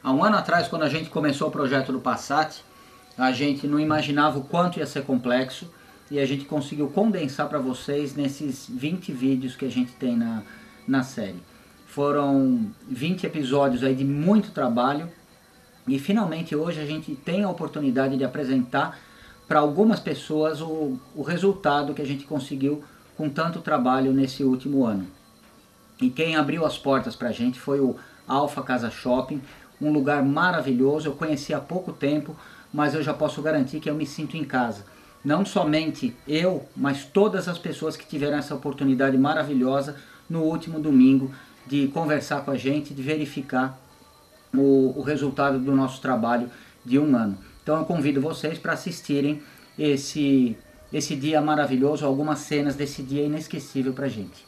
Há um ano atrás, quando a gente começou o projeto do Passat, a gente não imaginava o quanto ia ser complexo e a gente conseguiu condensar para vocês nesses 20 vídeos que a gente tem na série. Foram 20 episódios aí de muito trabalho e finalmente hoje a gente tem a oportunidade de apresentar para algumas pessoas o resultado que a gente conseguiu com tanto trabalho nesse último ano. E quem abriu as portas para a gente foi o Alfa Casa Shopping, um lugar maravilhoso. Eu conheci há pouco tempo, mas eu já posso garantir que eu me sinto em casa. Não somente eu, mas todas as pessoas que tiveram essa oportunidade maravilhosa no último domingo de conversar com a gente, de verificar o resultado do nosso trabalho de um ano. Então eu convido vocês para assistirem esse dia maravilhoso, algumas cenas desse dia inesquecível para a gente.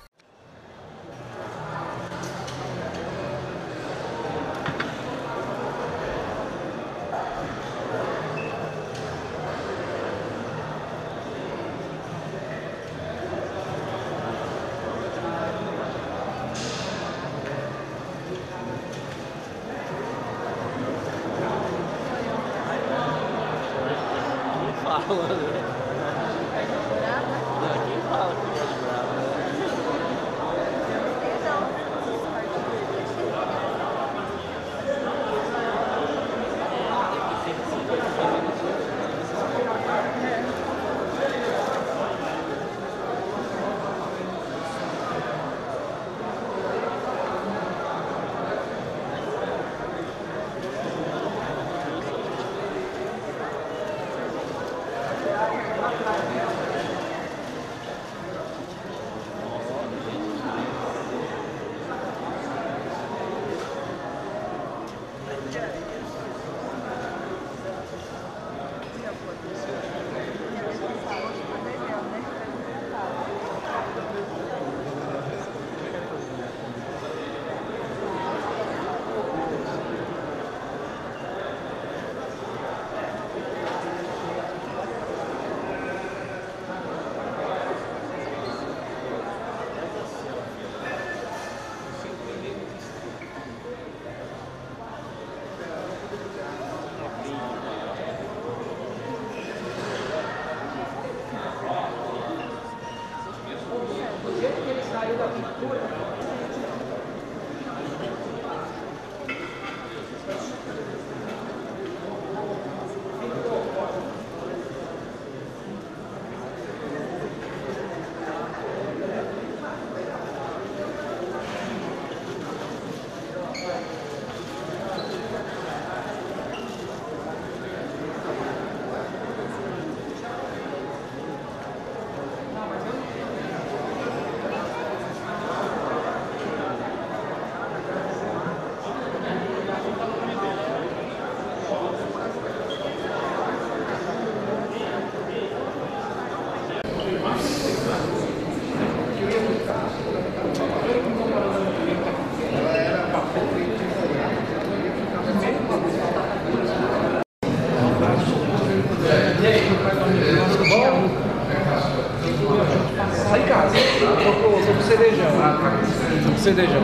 Cedejão.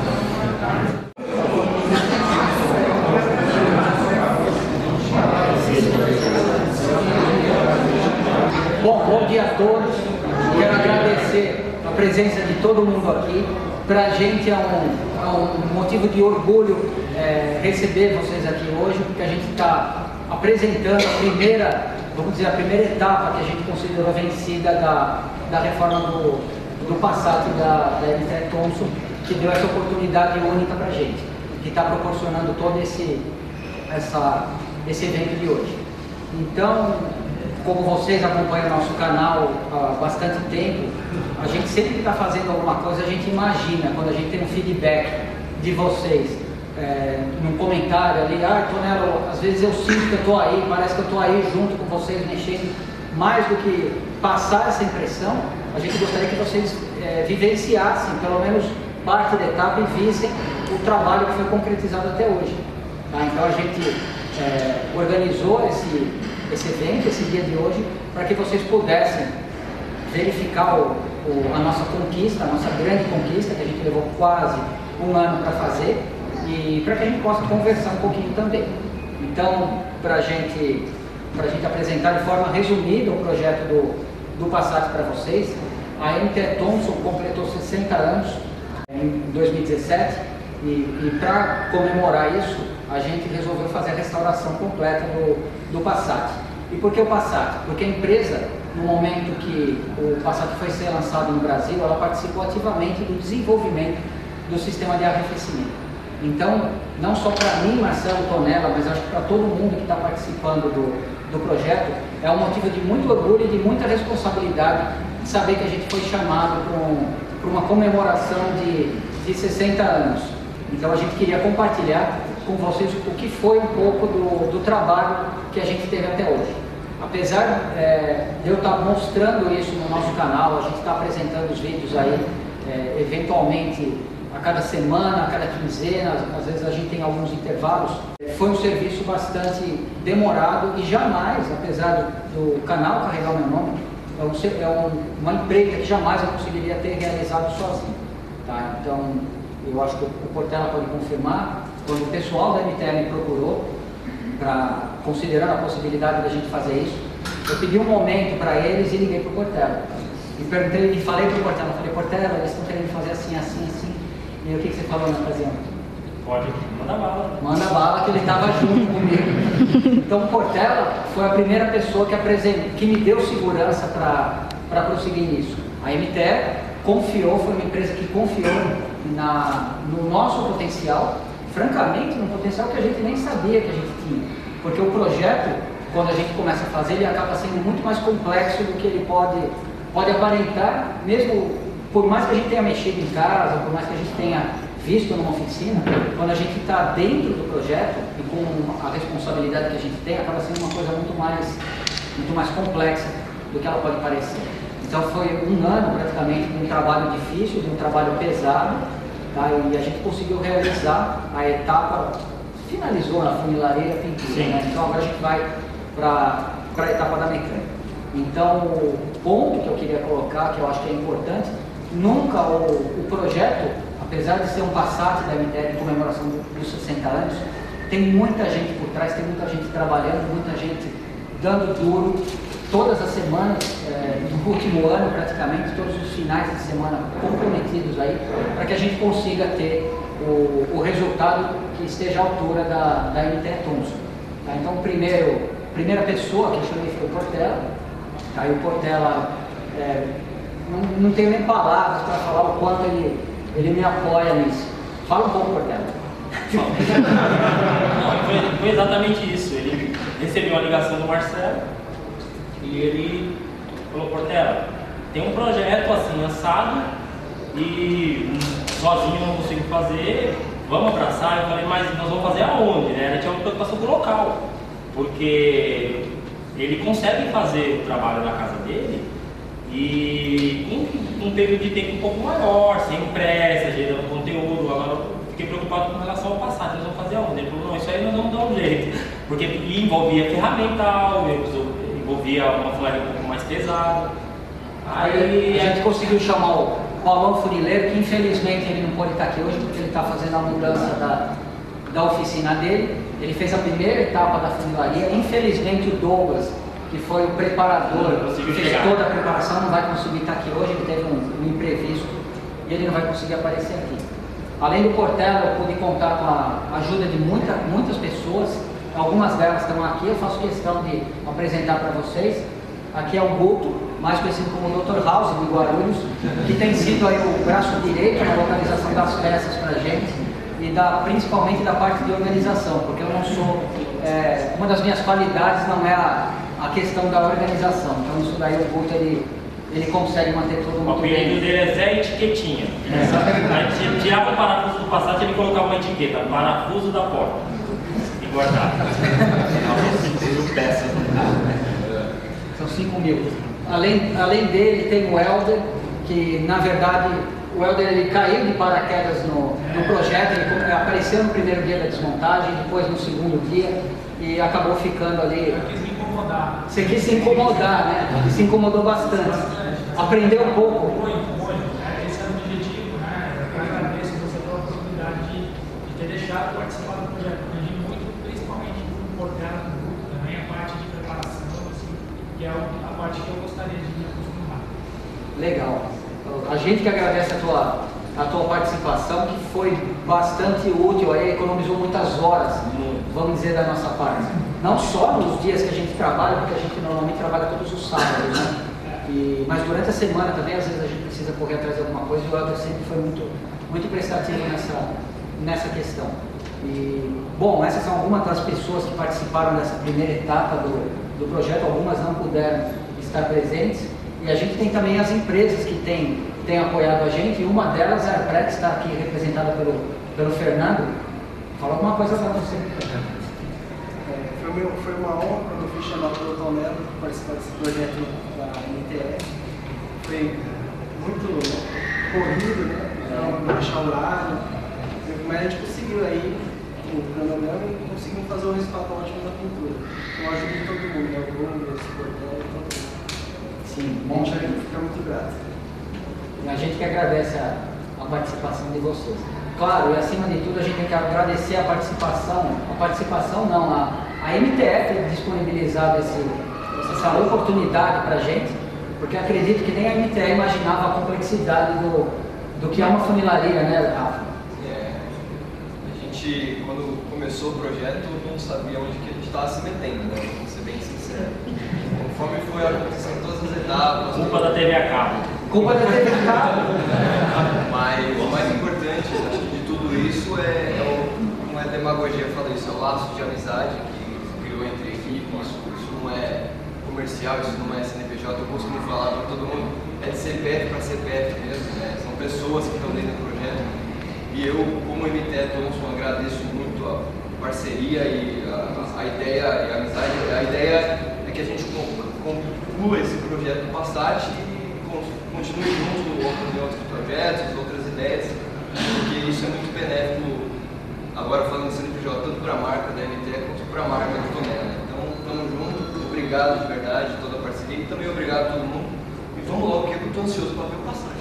Bom dia a todos. Quero agradecer a presença de todo mundo aqui. Para a gente é um motivo de orgulho receber vocês aqui hoje, porque a gente está apresentando a primeira, vamos dizer, a primeira etapa que a gente considerou vencida da reforma do Passat da MT Thompson, que deu essa oportunidade única para a gente, que está proporcionando todo esse evento de hoje. Então, como vocês acompanham o nosso canal há bastante tempo, a gente sempre que está fazendo alguma coisa, a gente imagina, quando a gente tem um feedback de vocês, num comentário ali, Tonelo, às vezes eu sinto que eu estou aí, parece que eu estou aí junto com vocês, mexendo, mais do que passar essa impressão, a gente gostaria que vocês vivenciassem, pelo menos parte da etapa, e vissem o trabalho que foi concretizado até hoje. Tá? Então a gente organizou esse evento, esse dia de hoje, para que vocês pudessem verificar a nossa conquista, a nossa grande conquista, que a gente levou quase um ano para fazer, e para que a gente possa conversar um pouquinho também. Então, para a gente apresentar de forma resumida o projeto do Passat para vocês, a MT Thompson completou 60 anos em 2017 e para comemorar isso, a gente resolveu fazer a restauração completa do Passat. E por que o Passat? Porque a empresa, no momento que o Passat foi ser lançado no Brasil, ela participou ativamente do desenvolvimento do sistema de arrefecimento. Então, não só para mim, Marcelo Tonella, mas acho que para todo mundo que está participando do projeto, é um motivo de muito orgulho e de muita responsabilidade de saber que a gente foi chamado para uma comemoração de 60 anos. Então, a gente queria compartilhar com vocês o que foi um pouco do trabalho que a gente teve até hoje. Apesar de eu estar mostrando isso no nosso canal, a gente está apresentando os vídeos aí, eventualmente a cada semana, a cada quinzena, às vezes a gente tem alguns intervalos. Foi um serviço bastante demorado e jamais, apesar do canal carregar o meu nome, uma empreita que jamais eu conseguiria ter realizado sozinho. Tá? Então, eu acho que o Portela pode confirmar, quando o pessoal da MTL me procurou, considerando a possibilidade da gente fazer isso, eu pedi um momento para eles e liguei para o Portela. E perguntei, e falei para o Portela, Portela, eles estão querendo fazer assim, assim, assim. E o que você falou na ocasião? Pode, manda bala. Manda bala, que ele estava junto comigo. Então o Portela foi a primeira pessoa que me deu segurança para prosseguir nisso. A MTE confiou, foi uma empresa que confiou no nosso potencial, francamente, num potencial que a gente nem sabia que a gente tinha. Porque o projeto, quando a gente começa a fazer, ele acaba sendo muito mais complexo do que ele pode aparentar, mesmo por mais que a gente tenha mexido em casa, por mais que a gente tenha visto numa oficina, quando a gente está dentro do projeto e com a responsabilidade que a gente tem, acaba sendo uma coisa muito mais complexa do que ela pode parecer. Então foi um ano praticamente de um trabalho difícil, de um trabalho pesado, tá? E a gente conseguiu realizar a etapa, finalizou na funilaria e a pintura, né? Então agora a gente vai para a etapa da mecânica. Então o ponto que eu queria colocar, que eu acho que é importante, nunca o projeto, apesar de ser um Passat da MTL de comemoração dos 60 anos, tem muita gente por trás, tem muita gente trabalhando, muita gente dando duro, todas as semanas, do último ano praticamente, todos os finais de semana comprometidos aí, para que a gente consiga ter o resultado que esteja à altura da MTE Thompson. Tá? Então, primeira pessoa que eu chamei foi o Portela, tá? E o Portela, não tenho nem palavras para falar o quanto ele me apoia nisso. Fala um pouco, Portela. Foi exatamente isso. Ele recebeu a ligação do Marcelo e ele falou: Portela, tem um projeto assim assado e sozinho eu não consigo fazer, vamos abraçar. Eu falei: mas nós vamos fazer aonde? Né? Ele tinha uma preocupação com o local, porque ele consegue fazer o trabalho na casa dele e em um período de tempo um pouco maior, sem pressa, gerando conteúdo. Agora eu fiquei preocupado com relação ao passado, nós vamos fazer aonde? Ele falou: não, isso aí nós vamos dar um jeito, porque envolvia ferramental, envolvia uma funilaria um pouco mais pesada. Aí a gente conseguiu chamar o Paulão Funileiro, que infelizmente ele não pode estar aqui hoje, porque ele está fazendo a mudança da oficina dele. Ele fez a primeira etapa da funilaria. Infelizmente o Douglas, que foi o preparador, que fez toda a preparação, não vai conseguir estar aqui hoje, ele teve um imprevisto e ele não vai conseguir aparecer aqui. Além do Portela, eu pude contar com a ajuda de muitas pessoas, algumas delas estão aqui, eu faço questão de apresentar para vocês. Aqui é o Guto, mais conhecido como Dr. House, de Guarulhos, que tem sido aí o braço direito na localização das peças para a gente e principalmente da parte de organização, porque eu não sou, uma das minhas qualidades não é a questão da organização, então isso daí o Guto ele consegue manter todo mundo bem. O apelido dele é Zé Etiquetinha. A gente tirava o parafuso do Passat e ele colocava uma etiqueta: parafuso da porta, e guardava. Peças. São 5.000. Além dele tem o Helder, que na verdade o Helder ele caiu de paraquedas no projeto, ele apareceu no primeiro dia da desmontagem, depois no segundo dia e acabou ficando ali. Eu quis me incomodar. Você quis se incomodar, né? E se incomodou bastante. Aprendeu um pouco. Muito. Esse é o objetivo, né? Eu agradeço você pela oportunidade de ter deixado privilegiado participar do projeto. Aprendi muito, principalmente com o Portela, do grupo também, a parte de preparação, assim, que é a parte que eu gostaria de me acostumar. Legal. A gente que agradece a tua participação, que foi bastante útil, aí economizou muitas horas, vamos dizer, da nossa parte. Não só nos dias que a gente trabalha, porque a gente normalmente trabalha todos os sábados, né? Mas durante a semana também, às vezes a gente precisa correr atrás de alguma coisa, e o Elder sempre foi muito prestativo nessa questão. E, bom, essas são algumas das pessoas que participaram dessa primeira etapa do projeto, algumas não puderam estar presentes, e a gente tem também as empresas que têm apoiado a gente, e uma delas é a Arprex, que está aqui representada pelo Fernando. Fala alguma coisa para você. Foi uma honra quando eu fui chamado pelo Tonelo para participar desse projeto da MTE. Foi muito corrido, né? Não achar o horário, mas a gente conseguiu aí o cronograma e conseguimos fazer um resultado ótimo na pintura. Então ajudei todo mundo, né? O Bruno, esse Portela, todo mundo. Sim, A gente fica muito grato. E a gente que agradece a participação de vocês. Claro, e acima de tudo a gente tem que agradecer a participação não, a MTF ter disponibilizado essa oportunidade para a gente, porque acredito que nem a MTE imaginava a complexidade do que é uma funilaria, né, Rafa? A gente, quando começou o projeto, não sabia onde que a gente estava se metendo, né? Vamos ser bem sincero. Conforme foi acontecendo todas as etapas... Culpa da TV a cabo. Culpa da TV a cabo. Mas o mais importante de tudo isso não é demagogia, eu falo isso, é o laço de amizade que criou entre equipes. Isso não é comercial, isso não é CNPJ, eu costumo falar para todo mundo, é de CPF para CPF mesmo, né? São pessoas que estão dentro do projeto. E eu, como MTE Thomson, agradeço muito a parceria e a ideia e a amizade. A ideia é que a gente conclua esse projeto Passat e continue junto em outros projetos, outras ideias, porque isso é muito benéfico, agora falando de CNPJ, tanto para a marca da MTE quanto para a marca do Tonela. Então, estamos juntos, obrigado de verdade, toda a parceria, e também obrigado a todo mundo. E vamos logo, que eu estou ansioso para ver o Passat.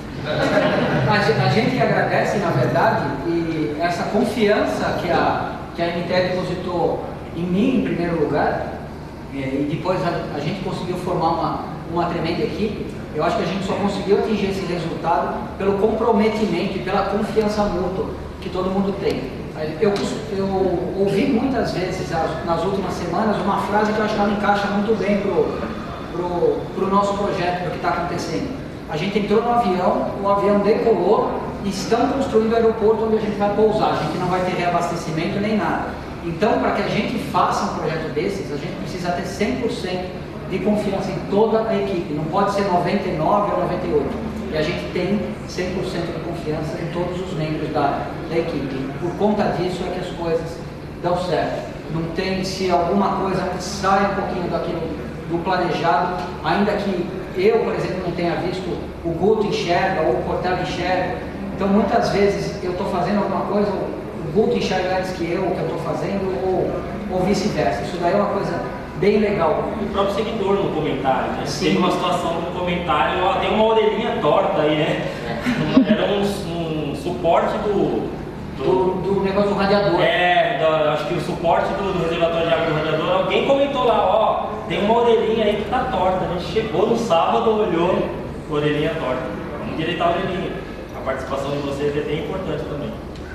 A gente agradece, na verdade, e essa confiança que a MTE depositou em mim, em primeiro lugar, e depois a gente conseguiu formar uma tremenda equipe. Eu acho que a gente só conseguiu atingir esse resultado pelo comprometimento e pela confiança mútua que todo mundo tem. Eu ouvi muitas vezes, nas últimas semanas, uma frase que eu acho que ela encaixa muito bem para o nosso projeto, para o que está acontecendo. A gente entrou no avião, o avião decolou e estão construindo o aeroporto onde a gente vai pousar. A gente não vai ter reabastecimento nem nada. Então, para que a gente faça um projeto desses, a gente precisa ter 100% de confiança em toda a equipe. Não pode ser 99 ou 98. E a gente tem 100% de confiança em todos os membros da equipe. Por conta disso é que as coisas dão certo. Não tem, se alguma coisa sai um pouquinho daquilo do planejado, ainda que eu, por exemplo, não tenha visto, o Guto enxerga ou o Portela enxerga. Então, muitas vezes eu estou fazendo alguma coisa, o Guto enxerga antes que eu, o que eu estou fazendo, ou vice-versa. Isso daí é uma coisa bem legal. O próprio seguidor no comentário, né? Sim. Teve uma situação no comentário, ó, tem uma orelhinha torta aí, né? Era um suporte do negócio do radiador. Acho que o suporte do reservatório de água do radiador, alguém comentou lá, ó, tem uma orelhinha aí que tá torta. A gente chegou no sábado, olhou, orelhinha torta. Vamos endireitar a orelhinha. A participação de vocês é bem importante também.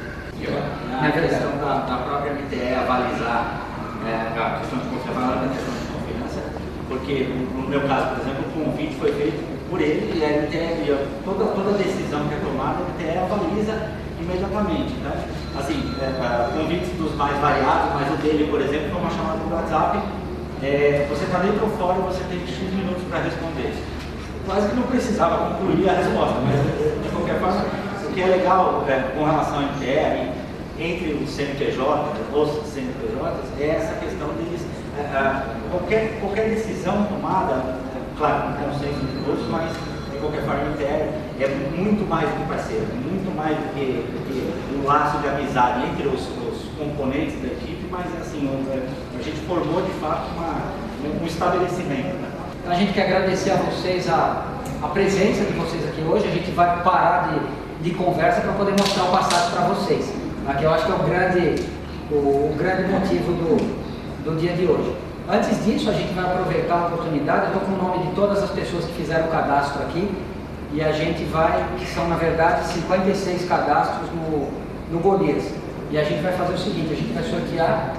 Na questão da própria MTE avalizar a questão de conservar a questão de confiança, porque no meu caso, por exemplo, o convite foi feito por ele e a MTE, toda decisão que é tomada, a MTE avaliza imediatamente. Então, assim, convites dos mais variados, mas o dele, por exemplo, foi uma chamada do WhatsApp, você está dentro ou fora, você tem X minutos para responder. Quase que não precisava concluir a resposta, mas de qualquer forma, o que é legal com relação à MTE, entre os CNPJs, os CNPJs, é essa questão deles, qualquer decisão tomada, claro, com consenso de todos, mas de qualquer forma a MTE é muito mais do que parceiro, muito mais do que um laço de amizade entre os componentes da equipe, mas assim, a gente formou de fato um estabelecimento. Né? A gente quer agradecer a vocês a presença de vocês aqui hoje. A gente vai parar de conversa para poder mostrar o Passat para vocês. Aqui eu acho que é o grande motivo do dia de hoje. Antes disso, a gente vai aproveitar a oportunidade, eu estou com o nome de todas as pessoas que fizeram o cadastro aqui, e a gente vai, que são na verdade 56 cadastros no Golias. E a gente vai fazer o seguinte, a gente vai sortear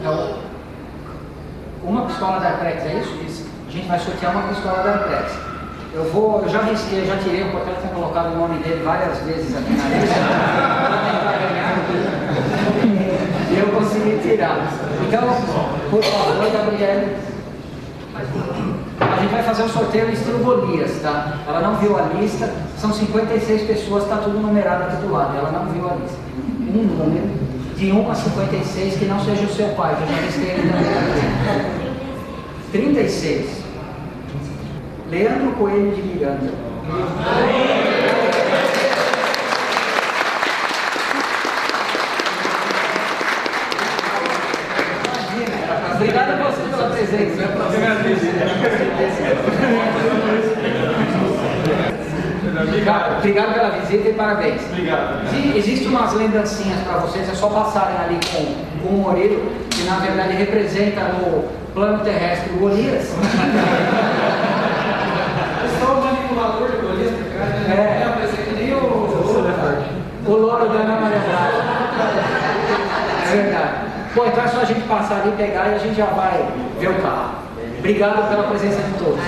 uma pistola da Artrex, é isso? Isso. A gente vai sortear uma pistola da Artrex. Eu já risquei, já tirei, o portão tem colocado o nome dele várias vezes aqui na lista, para tentar ganhar, e eu consegui tirar. Então, por favor, Gabriele, a gente vai fazer um sorteio no estilo Golias, tá? Ela não viu a lista, são 56 pessoas, está tudo numerado aqui do lado, ela não viu a lista. Um número de 1 a 56 que não seja o seu pai, que eu já risquei ele também. 36. Leandro Coelho de Miranda. Obrigado a você pela presença. Obrigado pela visita e parabéns. Obrigado. Existem umas lembrancinhas para vocês, é só passarem ali com o Murilo, que na verdade representa no plano terrestre o Golias. Manipulador de Golias, nem o louro da Ana Maria Braga. É verdade. Bom, então é só a gente passar ali, pegar e a gente já vai ver o carro. Obrigado pela presença de todos.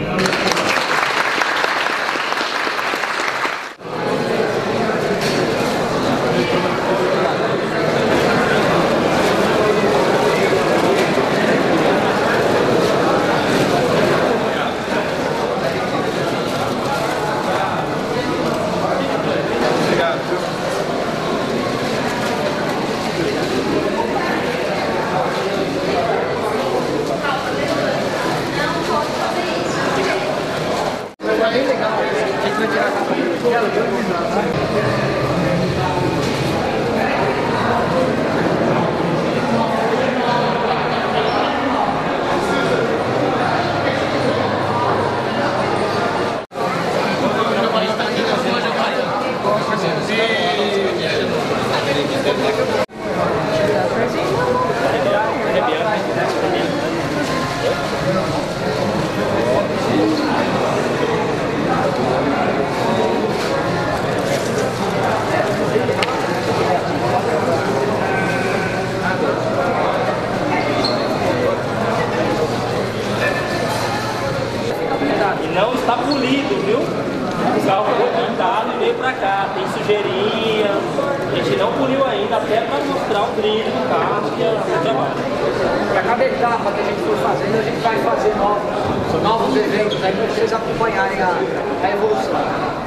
Não está polido, viu? O carro foi pintado e veio pra cá. Tem sujeirinha. A gente não poliu ainda, até para mostrar o brilho do carro e o trabalho. Para cada etapa que a gente for fazendo, a gente vai fazer novos eventos aí para vocês acompanharem a evolução.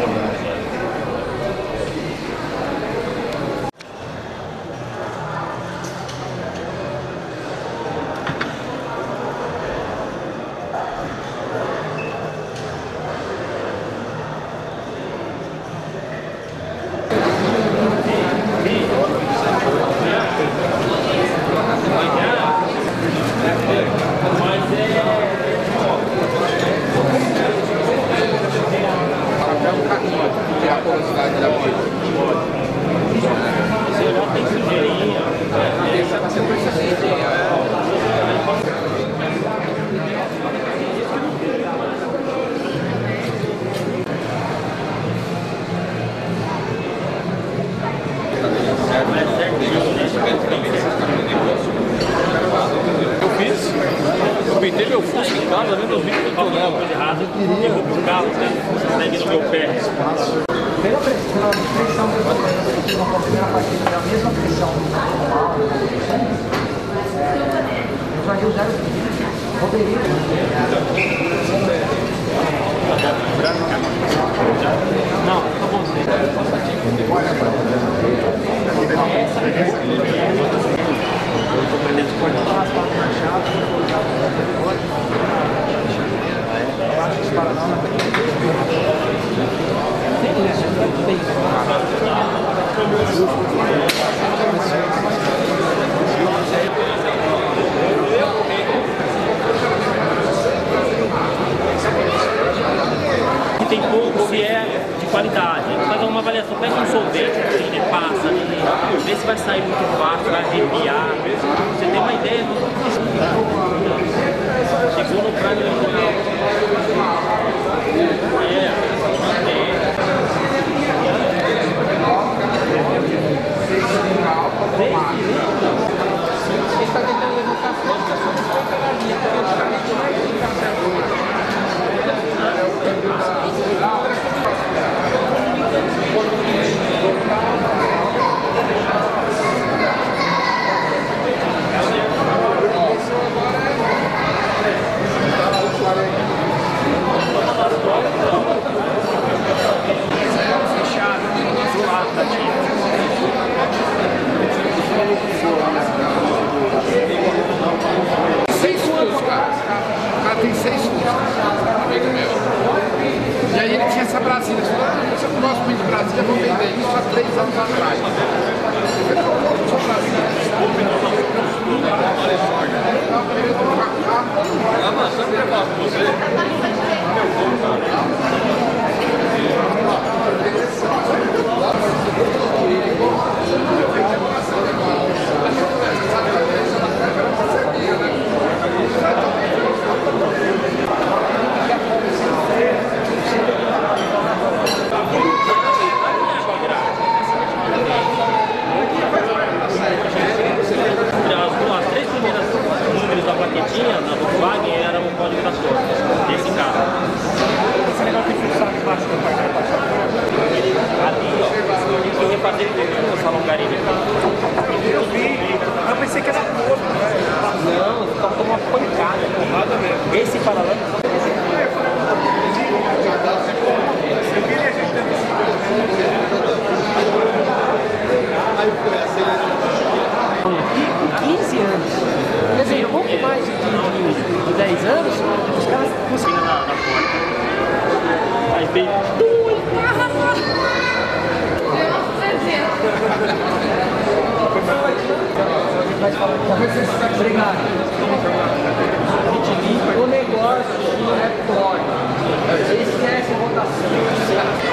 Eu pintei meu Fusca em casa, vendo os vídeos do Tonela. Derrubei o carro, segue no meu pé. Pela pressão que vocês vão conseguir a partir da mesma pressão normal, eu usaria o 0,20. Poderia. Não, tá bom. Eu tô aprendendo a cortar as patas na chave, colocar o Tem 6 fundos, amigo meu. E aí ele tinha essa Brasília. Eu gosto muito de Brasília, vou vender isso há 3 anos atrás. Eu não sou Brasília. Sabe levar com você? As 3 primeiras números da plaquetinha da Volkswagen eram o código da sorte desse carro. Esse negócio tem função embaixo da parte da Ali, ó, tem que refazer tudo no salão Carinho. Eu vi, eu pensei que era pouco, Não, só tomou uma pancada. nada mesmo. Esse paralelo. Eu queria a gente com 15 anos, quer dizer, um pouco mais de 10 anos, os caras conseguiram Na porta. Aí veio. Obrigado. O negócio não é pode. Você esquece a votação.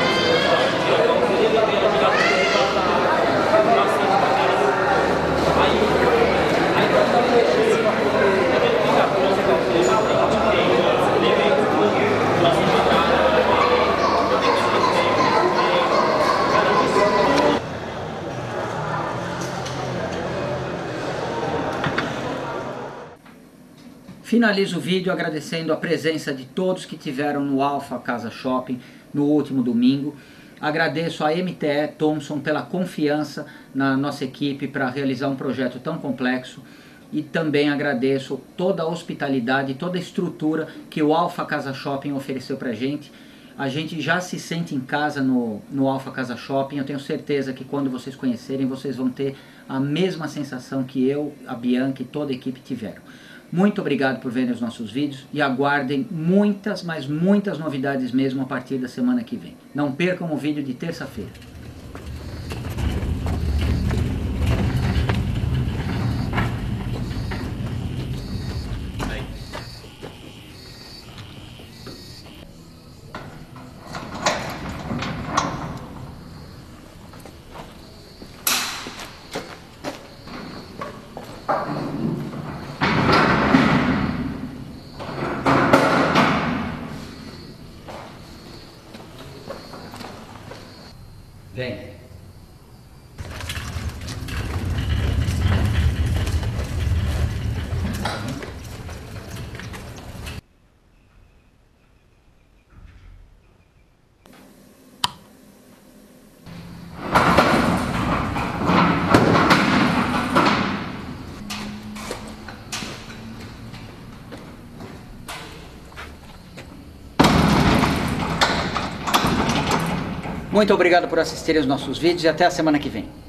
Finalizo o vídeo agradecendo a presença de todos que tiveram no Alfa Casa Shopping no último domingo. Agradeço a MTE Thomson pela confiança na nossa equipe para realizar um projeto tão complexo. E também agradeço toda a hospitalidade, toda a estrutura que o Alfa Casa Shopping ofereceu para a gente. A gente já se sente em casa no Alfa Casa Shopping. Eu tenho certeza que quando vocês conhecerem, vocês vão ter a mesma sensação que eu, a Bianca e toda a equipe tiveram. Muito obrigado por verem os nossos vídeos e aguardem muitas, mas muitas novidades mesmo a partir da semana que vem. Não percam o vídeo de terça-feira. Vem. Muito obrigado por assistirem os nossos vídeos e até a semana que vem.